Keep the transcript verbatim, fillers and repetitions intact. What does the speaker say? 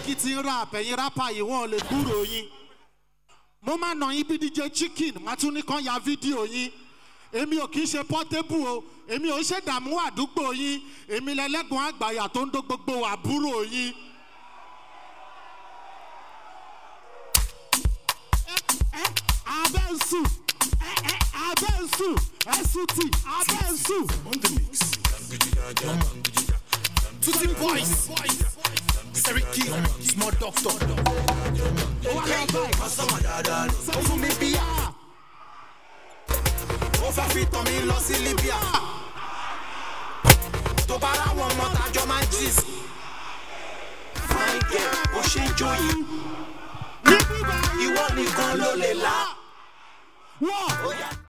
Seriki ti ń rap ẹ̀yin rapper yìí wọ́n lè gbúrò yín. Mo máa nà yín bí D J Chicken má tún ní kàn ya fídíò yín. Èmi ò kì í ṣe portable o. Èmi ò ṣe dààmú àdúgbò yín. Èmi lẹ́lẹ́gùn àgbàyà tó ń dó gbogbo àbúrò yín. Abensu, Abensu, Esuti, Abensu. On the mix. Tutti boys, Seriki, small doctor. Oh me bia. Oh fa fit on me lost in Libya. To bara one more ta jo man cheese. Fine girl, oh she enjoy. Ìwọ nìkan ló lè là. Whoa.